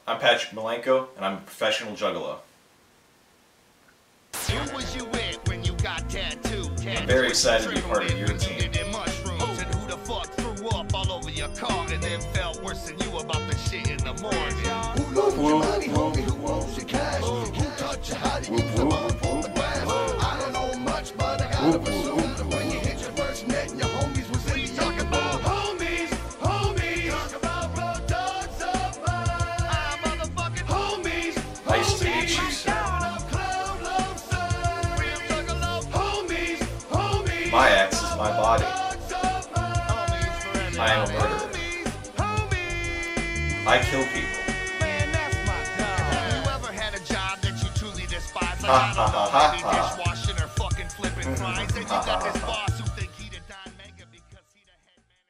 I'm Patrick Malenko, and I'm a professional juggalo. I'm very excited to be part of your team. Nice to meet you, sir. My axe is my body. I am a murderer. I kill people. Ha ha ha ha ha.